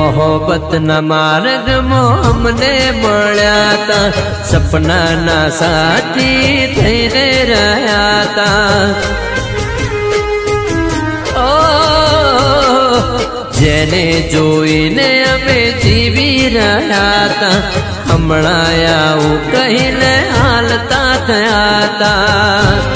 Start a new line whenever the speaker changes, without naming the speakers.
मोहब्बत न मार्ग हमने मळ्या ता सपना ना साथी थईने रह्या ता जेने जोईने अमे जीवी रह्या ता हमणा आવું कहीने हालता थया ता।